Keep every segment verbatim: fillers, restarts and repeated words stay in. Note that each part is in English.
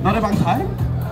노래방 타임?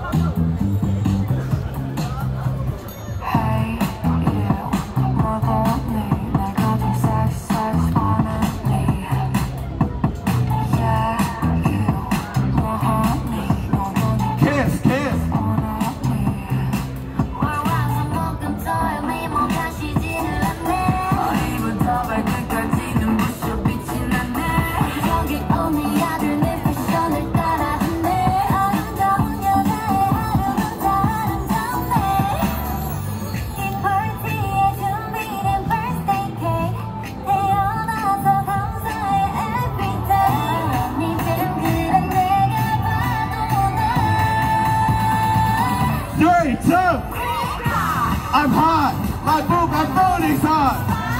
Three, two, I'm hot, my book, my phone is hot.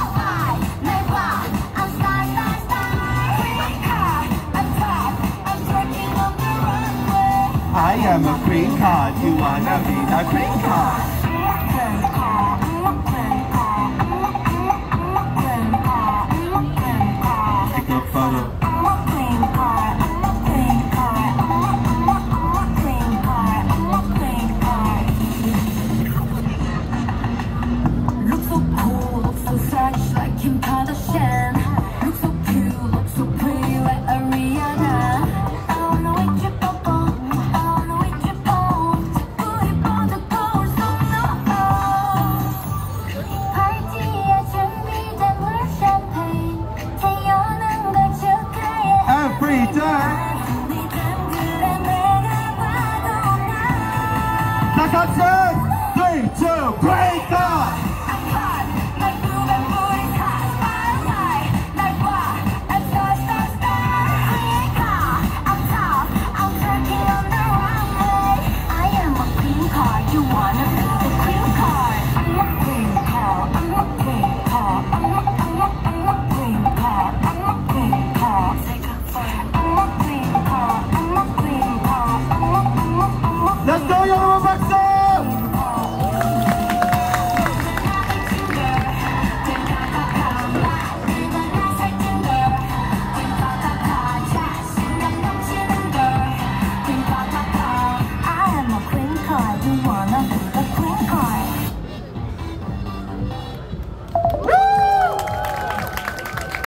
I am a green card, you wanna be the green card. Take a photo. Kim Kardashian, look so cute, look so pretty like Ariana. I wanna wait your bubble, I wanna wait your bubble. 자꾸 예뻐져 거울 속 너. 파티에 준비된 물 샴페인, 태어난 걸 축하해. Every day. 다 같이.